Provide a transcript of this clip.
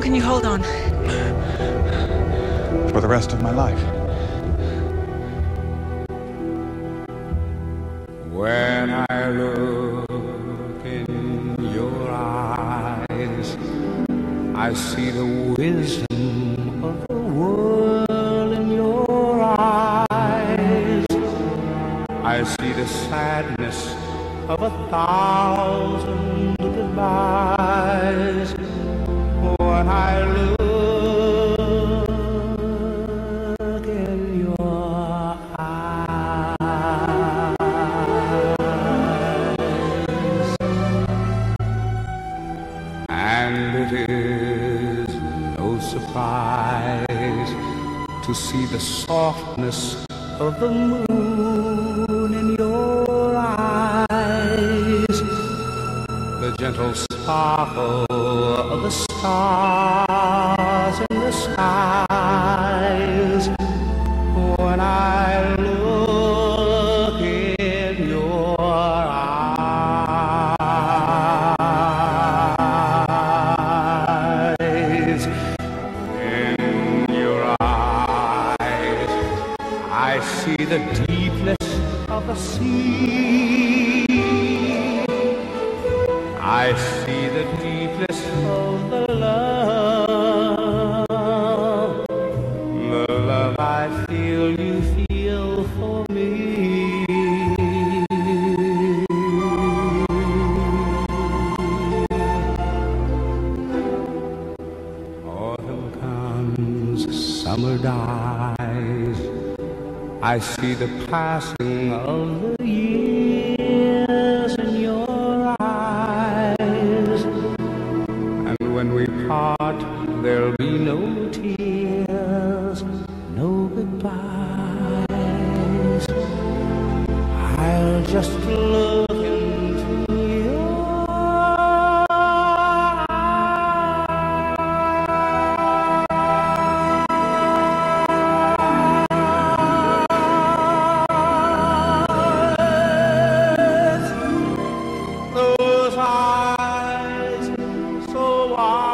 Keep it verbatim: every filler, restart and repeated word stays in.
can you hold on? For the rest of my life. When I look in your eyes, I see the wisdom of the world in your eyes. I see the sadness of a thousand goodbyes. When I look in your eyes, and it is no surprise to see the softness of the moon in your eyes, the gentle sparkle of the stars in the skies. When I look in your eyes, in your eyes, I see the deepness of the sea. I see the deepness of the love, the love I feel you feel for me. Autumn comes, summer dies, I see the passing of the years in your eyes. And when we part, there'll be no tears, no goodbyes. I'll just look into your eyes, those eyes so wide.